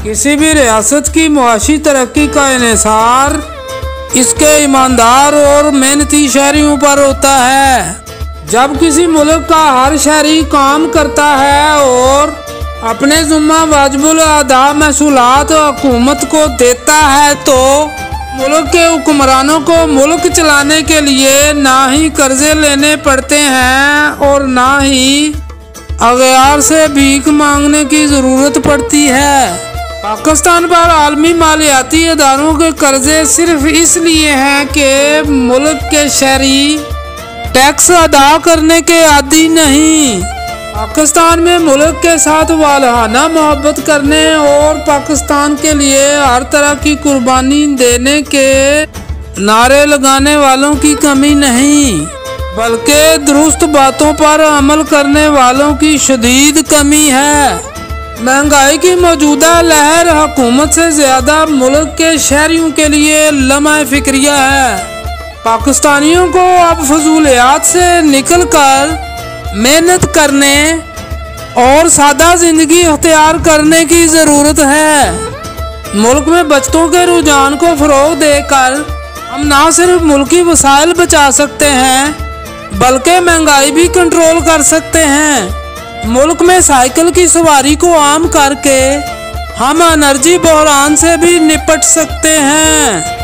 किसी भी रियासत की मुआशी तरक्की का इन्हिसार इसके ईमानदार और मेहनती शहरियों पर होता है। जब किसी मुल्क का हर शहरी काम करता है और अपने ज़िम्मा वाजिबुल अदा महसूलात हुकूमत को देता है तो मुल्क के हुक्मरानों को मुल्क चलाने के लिए ना ही कर्जे लेने पड़ते हैं और ना ही अगयार से भीख मांगने की ज़रूरत पड़ती है। पाकिस्तान पर आलमी मालियाती इदारों के कर्जे सिर्फ इसलिए हैं कि मुल्क के शहरी टैक्स अदा करने के आदी नहीं। पाकिस्तान में मुल्क के साथ वालहाना मोहब्बत करने और पाकिस्तान के लिए हर तरह की कुर्बानी देने के नारे लगाने वालों की कमी नहीं, बल्कि दुरुस्त बातों पर अमल करने वालों की शदीद कमी है। महंगाई की मौजूदा लहर हुकूमत से ज़्यादा मुल्क के शहरियों के लिए लम्हा फिक्रिया है। पाकिस्तानियों को अब फजूलियात से निकल कर मेहनत करने और सादा ज़िंदगी अख्तियार करने की ज़रूरत है। मुल्क में बचतों के रुझान को फ़रोग़ देकर हम ना सिर्फ मुल्की वसाइल बचा सकते हैं बल्कि महंगाई भी कंट्रोल कर सकते हैं। मुल्क में साइकिल की सवारी को आम करके हम एनर्जी बहरान से भी निपट सकते हैं।